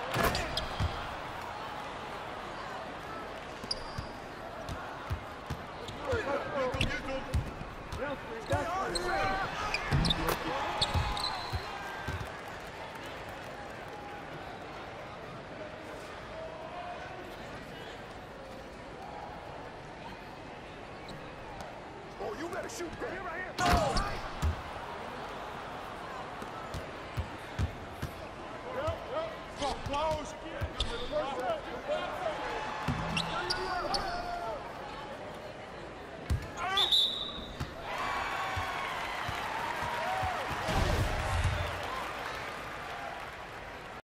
Oh, you better shoot that. Here, right here. No! Yep, yep. Close.